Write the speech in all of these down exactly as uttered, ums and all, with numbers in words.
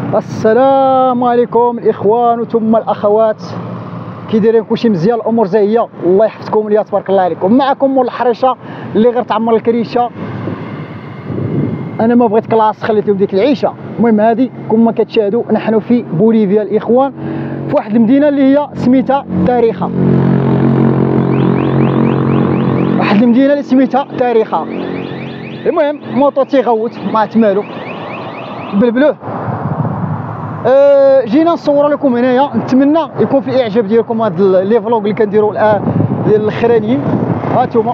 السلام عليكم الاخوان وثم الاخوات، كي دايرين؟ كلشي مزيان؟ الامور زي هي؟ الله يحفظكم ليا تبارك الله عليكم. معكم مول الحريشه اللي غير تعمر الكريشه. انا ما بغيت كلاص، خليت لهم ديك العيشه. المهم هذه كما كتشاهدوا نحن في بوليفيا الاخوان، في واحد المدينه اللي هي سميتها تاريخا. واحد المدينه اللي سميتها تاريخا. المهم موطو تيغوت ما تمالو بلبلوه. أه جينا نصور لكم هنايا، نتمنى يكون في اعجاب ديالكم هاد لي فلوغ اللي كنديروا الان ديال الاخرانيين. ها انتم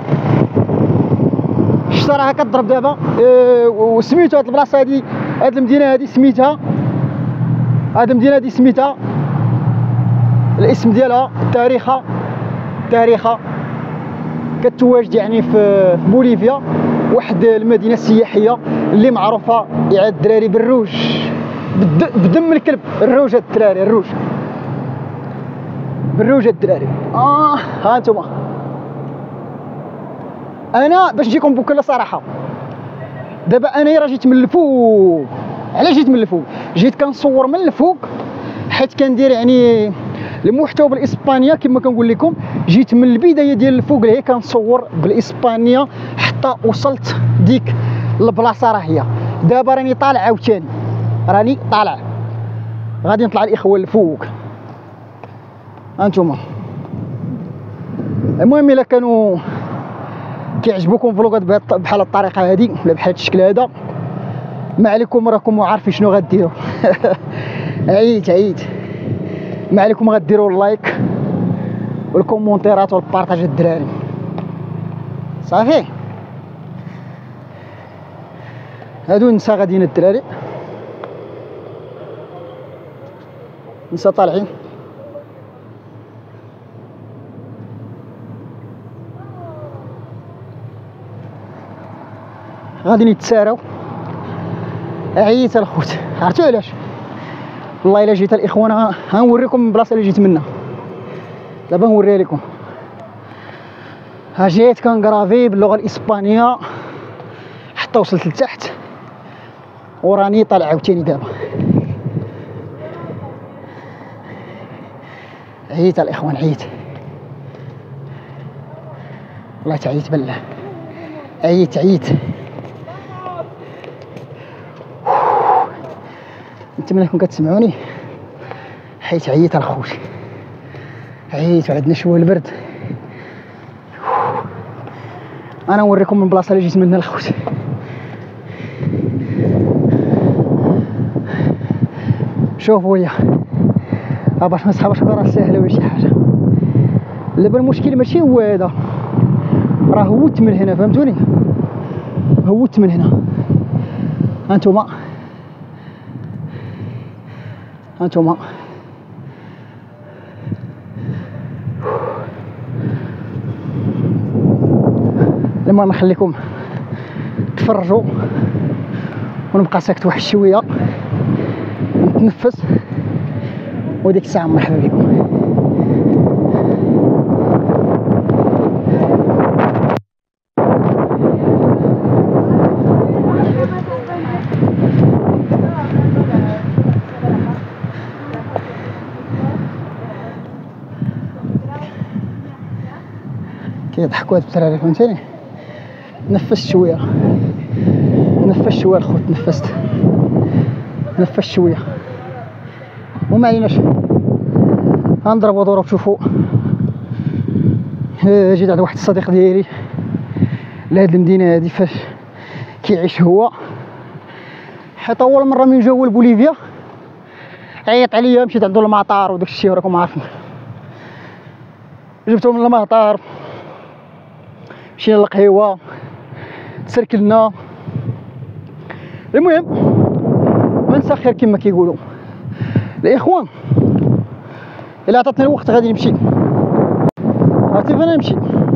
الشتا راها كضرب دابا. أه وسميتو هاد البلاصه هادي، هاد المدينه هادي سميتها، هاد المدينه هادي سميتها، الاسم ديالها تاريخا. تاريخا كتواجد يعني في بوليفيا، واحد المدينه السياحيه اللي معروفه يعني الدراري بالروج، بدم الكلب. الروج هاد الدراري، الروج بالروج هاد الدراري. اه ها انتم، انا باش نجيكم بكل صراحه دابا انا راه جيت من الفوق. علاش جيت من الفوق؟ جيت كنصور من الفوق حيت كندير يعني المحتوى بالاسبانيه كما كنقول لكم. جيت من البدايه ديال الفوق اللي هي كنصور بالاسبانيه حتى وصلت ديك البلاصه. راه هي دابا راني طالع عاوتاني، راني طالع غادي نطلع الاخوان الفوق. هانتوما المهم الا كانوا كيعجبوكم فلوغات بحال الطريقه هذه ولا بحال الشكل هذا، ما عليكم راكم عارفين شنو غديروا. عييت عييت ما عليكم غديروا اللايك والكومونتيرات والبارطاج الدراري. صافي هادو نسا غاديين الدراري، نسا طالعين. غادي يتساراو. عييت الخوت، عرفتوا علاش؟ والله الا جيت الاخوان غنوريكم البلاصه اللي جيت منها. دابا نوريها لكم. ها جيت كنكرافي باللغه الاسبانيه حتى وصلت لتحت وراني طالع عاوتاني دابا. عييت الاخوان، عييت والله تعييت بالله، عييت عييت. نتمنى انكم كتسمعوني حيت عييت الخوت، عييت وعندنا شويه البرد. انا نوريكم البلاصه اللي جيت منها الخوت. شوفوا ليا باش ما تصحابش راه ساهله ولا شي حاجه. دابا المشكل ماشي هو هذا، راه هوت من هنا، فهمتوني؟ هوت من هنا. هانتوما هانتوما المهم نخليكم تفرجوا ونبقى ساكت واحد شويه نتنفس، وديك الساعه مرحبا بكم. كيضحكوا هاد الدراري، فهمتيني؟ نفست شويه، نفست شويه الخوت، نفست نفست شويه وما عليناش. غنضربوا دوره تشوفوا. جيت عند واحد الصديق ديالي لهاد المدينه هادي فاش كيعيش هو، حيت اول مره من جاو لبوليفيا عيط عليا. مشيت عنده المطار وداك الشيء راكم عارفين، جبتو من المطار مشينا للقهيوه تسركلنا. المهم ما نسى خير كما كيقولوا الاخوان. الا عطاتني الوقت غادي نمشي، عرفتي فين نمشي؟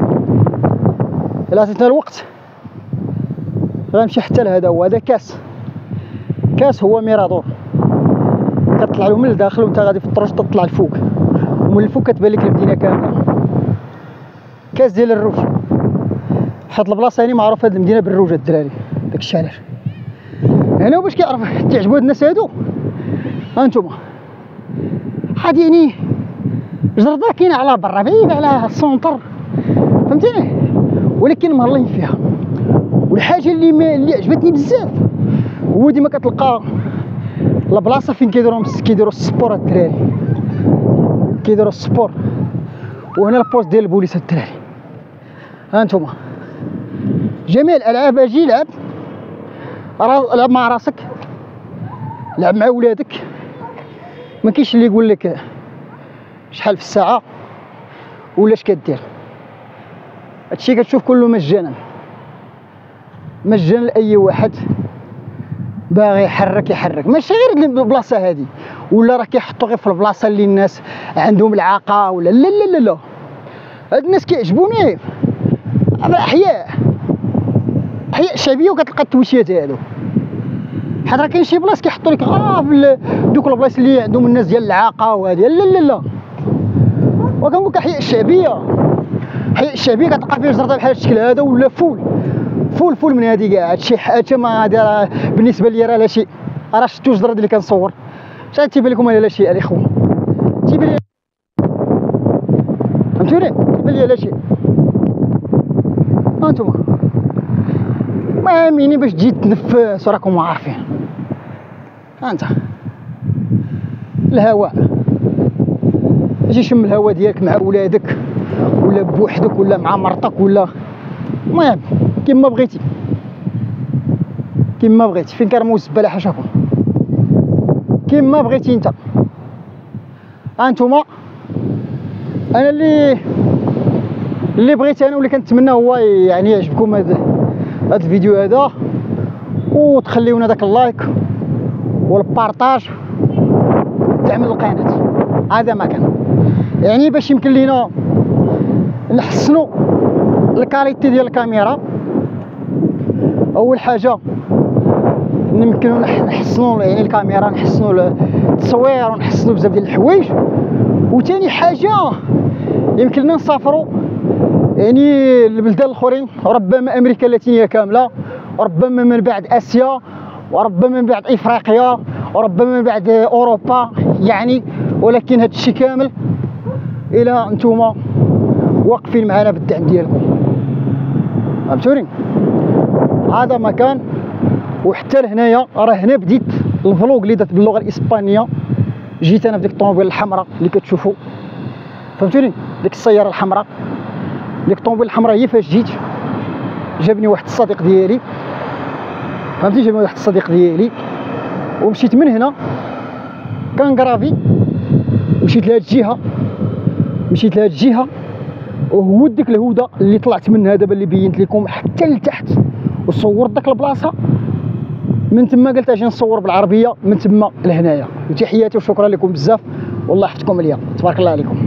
الا عطاتني الوقت غنمشي حتى لهذا. هو هذا كاس، كاس هو ميرادور، كتطلع له من الداخل وانت غادي في الطرش تطلع الفوق، ومن الفوق كتبان لك المدينه كامله. كاس ديال الروج. حيت البلاصه هاني معروفه هاد المدينه بالروج الدراري، داكشي علاش. هنا باش كيعرف تعجبوا هاد الناس هادو هانتوما هادي يعني جردة كاينه على برا بعيد على السونتر فهمتيني، ولكن مهلين فيها. والحاجه اللي ما اللي عجبتني بزاف هو ديما كتلقى البلاصه فين كيديروا كيديروا السبور الدراري، كيديروا السبور، وهنا البوست ديال البوليس الدراري. هانتوما جميع الالعاب اجي لعب، لعب مع راسك، لعب مع ولادك، ما كاينش اللي يقول لك شحال في الساعه ولا اش كدير. هادشي كتشوف كله مجانا مجانا لاي واحد باغي يحرك يحرك، ماشي غير البلاصه هادي، ولا راه كيحطوا غير في البلاصه اللي الناس عندهم العاقه ولا لا لا لا لا. هاد الناس كيعجبوني احياء احياء شعبيه، وكتلقى التويشيات هادو حيت راه كاين شي بلاص كيحطوا لك اه في دوك البلايص اللي عندهم الناس ديال العاقه وهادي لا لا لا. وكنقول لك احياء الشعبيه، احياء الشعبيه كتلقى فيها جرده بحال الشكل هذا ولا فول فول فول من هادي كاع. هادشي حاجه ما هذا بالنسبه لي راه لا شيء. راه شفتوا الجرد اللي كنصور شحال تيبان لكم؟ لا شيء الاخوان، تيبان لي فهمتوني، تيبان لي لا شيء. هانتوما المهم يعني باش تجي تنفس راكم عارفين. هانت الهواء، تجي شم الهواء ديالك مع ولادك ولا بوحدك ولا مع مرتك ولا المهم كيما بغيتي كيما بغيتي. فين كنرميو الزباله حاشاكم كيما بغيتي انت. هانتوما انا اللي اللي بغيت انا واللي كنتمنى هو يعني يعجبكم هذا هذا الفيديو هذا، وتخليونا داك اللايك والبارطاج والدعم للقناه. هذا ما كان يعني باش يمكن لينا نحسنوا الكاليتي ديال الكاميرا. اول حاجه نمكنوا نحسنوا يعني الكاميرا، نحسنوا التصوير، ونحسنوا بزاف ديال الحوايج. وثاني حاجه يمكن لنا نسافروا يعني البلدان الاخرين، ربما امريكا اللاتينيه كامله، وربما من بعد اسيا، وربما من بعد افريقيا، وربما من بعد اوروبا يعني. ولكن هذا الشيء كامل الى انتم واقفين معنا بالدعم ديالكم، فهمتوني. هذا مكان. وحتى لهنايا راه هنا بديت الفلوق اللي درت باللغه الاسبانيه. جيت انا في ديك الطوموبيل الحمراء اللي كتشوفوا، فهمتوني، ديك السياره الحمراء، ديك الطوموبيل الحمراء هي فاش جيت جابني واحد الصديق ديالي، فهمتي، جابني واحد الصديق ديالي ومشيت من هنا كنكرافي، مشيت لهاد الجهه مشيت لهاد الجهه وهو ديك الهوده اللي طلعت منها دابا اللي بينت لكم حتى لتحت، وصورت داك البلاصه. من تما قلت اجي نصور بالعربيه من تما لهنايا. وتحياتي وشكرا لكم بزاف، والله يحفظكم ليا، تبارك الله عليكم.